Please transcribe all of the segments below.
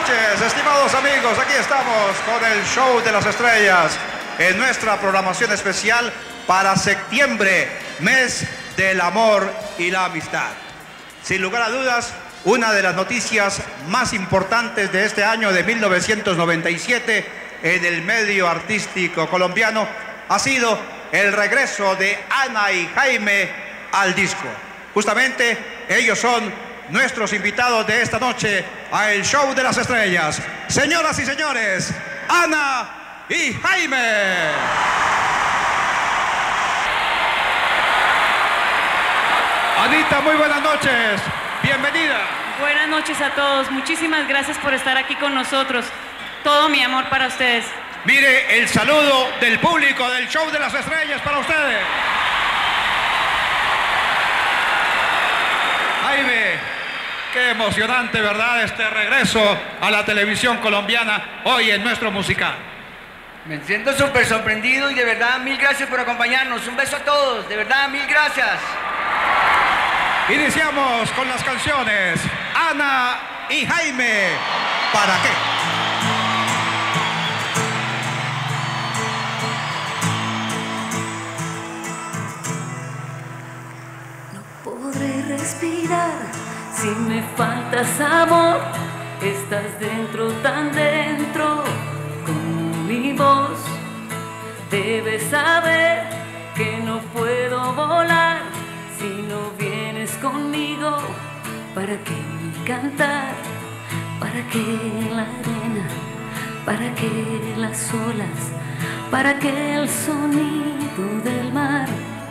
noches, estimados amigos. Aquí estamos con el Show de las Estrellas en nuestra programación especial para septiembre, mes del amor y la amistad. Sin lugar a dudas, una de las noticias más importantes de este año de 1997 en el medio artístico colombiano ha sido el regreso de Ana y Jaime al disco. Justamente ellos son nuestros invitados de esta noche a el Show de las Estrellas. Señoras y señores, Ana y Jaime. Anita, muy buenas noches. Bienvenida. Buenas noches a todos. Muchísimas gracias por estar aquí con nosotros. Todo mi amor para ustedes. Mire el saludo del público del Show de las Estrellas para ustedes. Jaime, qué emocionante, ¿verdad? Este regreso a la televisión colombiana hoy en nuestro musical. Me siento súper sorprendido y de verdad mil gracias por acompañarnos. Un beso a todos, de verdad mil gracias. Iniciamos con las canciones Ana y Jaime. ¿Para qué? Podré respirar si me faltas amor. Estás dentro, tan dentro como mi voz. Debes saber que no puedo volar si no vienes conmigo. ¿Para qué cantar? ¿Para qué la arena? ¿Para qué las olas? ¿Para qué el sonido del mar?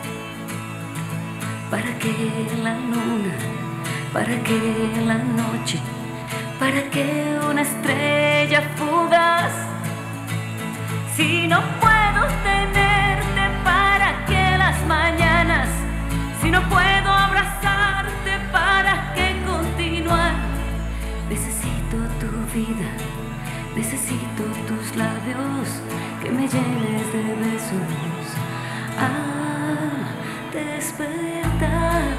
¿Para qué la luna? ¿Para qué la noche? ¿Para qué una estrella fugaz? Si no puedo tenerte, ¿para qué las mañanas? Si no puedo abrazarte, ¿para qué continuar? Necesito tu vida, necesito tus labios, que me llenes de besos al despertar.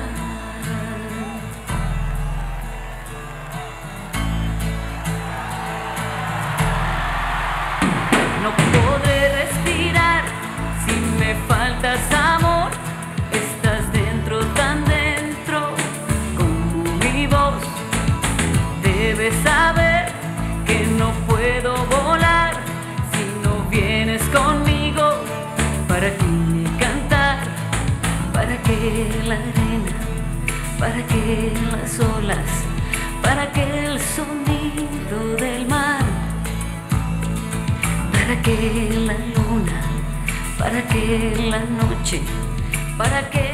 No podré respirar si me faltas amor. Estás dentro, tan dentro como mi voz. Debes saber que no puedo volar si no vienes conmigo. ¿Para qué cantar? ¿Para qué la arena? ¿Para qué las olas? ¿Para qué el sonido del mar? ¿Para qué la luna? ¿Para qué la noche? ¿Para qué